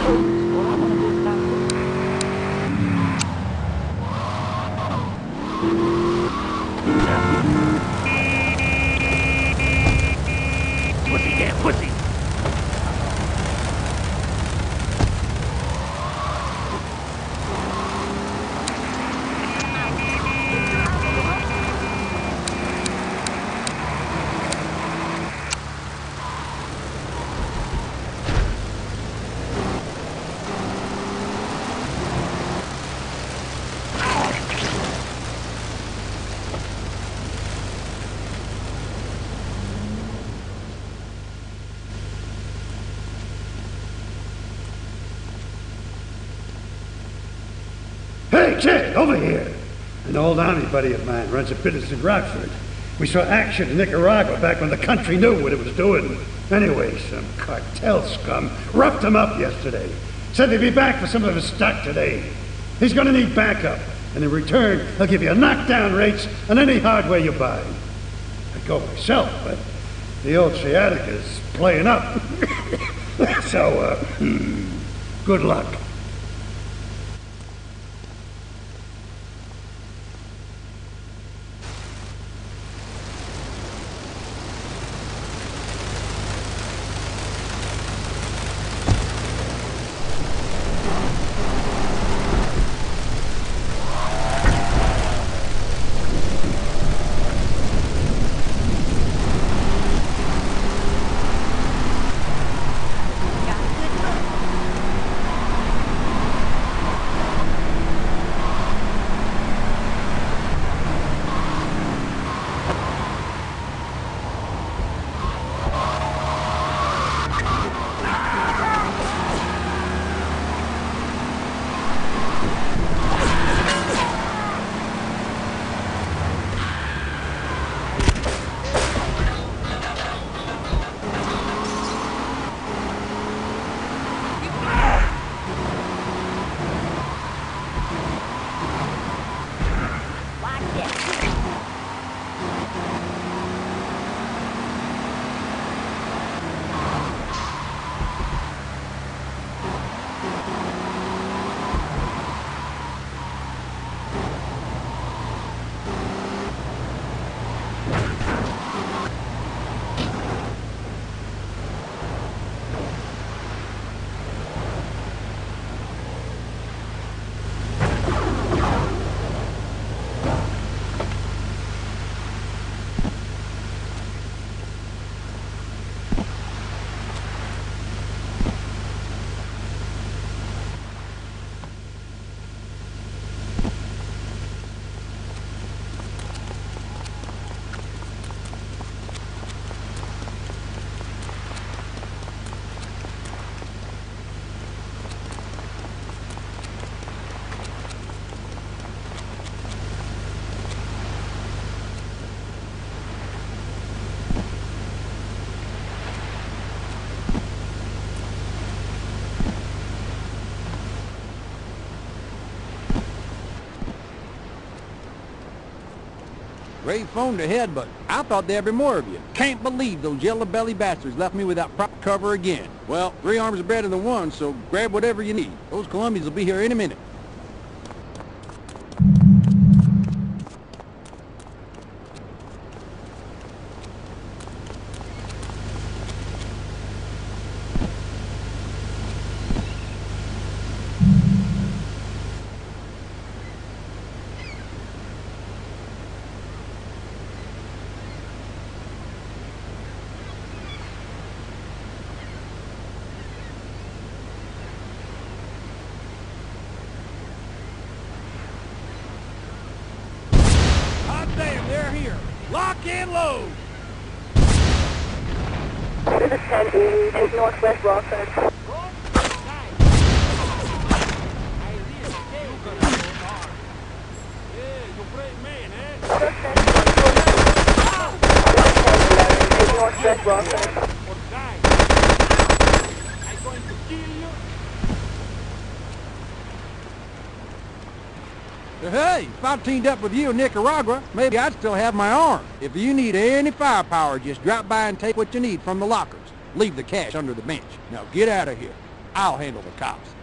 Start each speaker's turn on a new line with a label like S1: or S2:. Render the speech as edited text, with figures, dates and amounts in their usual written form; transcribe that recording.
S1: Hey, kid, over here! An old army buddy of mine runs a business in Rockford. We saw action in Nicaragua back when the country knew what it was doing. Anyway, some cartel scum roughed him up yesterday. Said they'd be back for some of his stock today. He's gonna need backup, and in return, he'll give you knockdown rates on any hardware you buy. I'd go myself, but the old sciatica's playing up. So, good luck.
S2: Ray phoned ahead, but I thought there'd be more of you. Can't believe those yellow-belly bastards left me without proper cover again. Well, 3 arms are better than 1, so grab whatever you need. Those Colombians will be here any minute. Lock and load!
S3: This is 10 to Northwest Rockford. Northwest Rockford.
S2: Hey, if I teamed up with you in Nicaragua, maybe I'd still have my arm. If you need any firepower, just drop by and take what you need from the lockers. Leave the cash under the bench. Now get out of here. I'll handle the cops.